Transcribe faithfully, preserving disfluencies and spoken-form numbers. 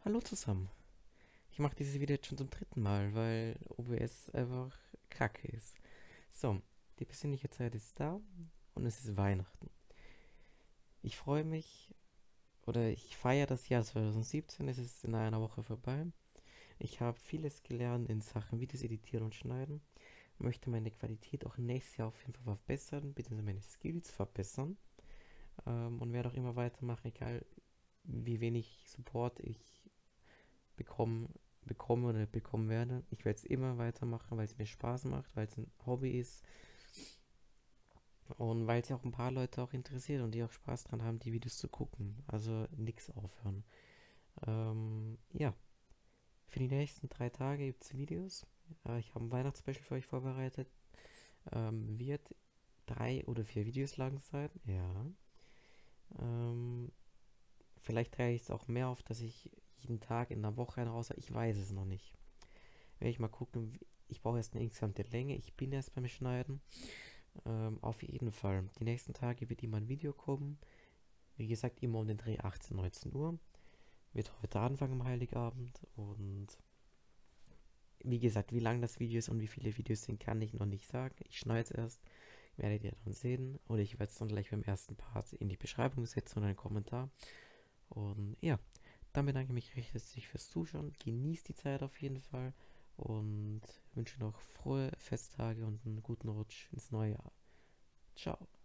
Hallo zusammen. Ich mache dieses Video jetzt schon zum dritten Mal, weil O B S einfach kacke ist. So, die besinnliche Zeit ist da und es ist Weihnachten. Ich freue mich oder ich feiere das Jahr zwanzig siebzehn, es ist in einer Woche vorbei. Ich habe vieles gelernt in Sachen Videos editieren und schneiden, möchte meine Qualität auch nächstes Jahr auf jeden Fall verbessern, beziehungsweise meine Skills verbessern ähm, und werde auch immer weitermachen, egal wie wenig Support ich bekommen, bekomme oder bekommen werde. Ich werde es immer weitermachen, weil es mir Spaß macht, weil es ein Hobby ist und weil es ja auch ein paar Leute auch interessiert und die auch Spaß dran haben, die Videos zu gucken. Also nichts aufhören. Ähm, ja, für die nächsten drei Tage gibt es Videos. Äh, ich habe ein Weihnachtsspecial für euch vorbereitet. Ähm, wird drei oder vier Videos lang sein. Ja. Ähm, vielleicht teile ich es auch mehr auf, dass ich jeden Tag in der Woche einen raus. Ich weiß es noch nicht. Werde ich mal gucken. Ich brauche erst eine insgesamte Länge. Ich bin erst beim Schneiden. Ähm, auf jeden Fall. Die nächsten Tage wird immer ein Video kommen. Wie gesagt, immer um den Dreh achtzehn, neunzehn Uhr. Wird heute anfangen am Heiligabend. Und wie gesagt, wie lang das Video ist und wie viele Videos sind, kann ich noch nicht sagen. Ich schneide es erst. Werdet ihr dann sehen. Oder ich werde es dann gleich beim ersten Part in die Beschreibung setzen und einen Kommentar. Und ja, dann bedanke ich mich recht herzlich fürs Zuschauen. Genießt die Zeit auf jeden Fall und wünsche noch frohe Festtage und einen guten Rutsch ins neue Jahr. Ciao.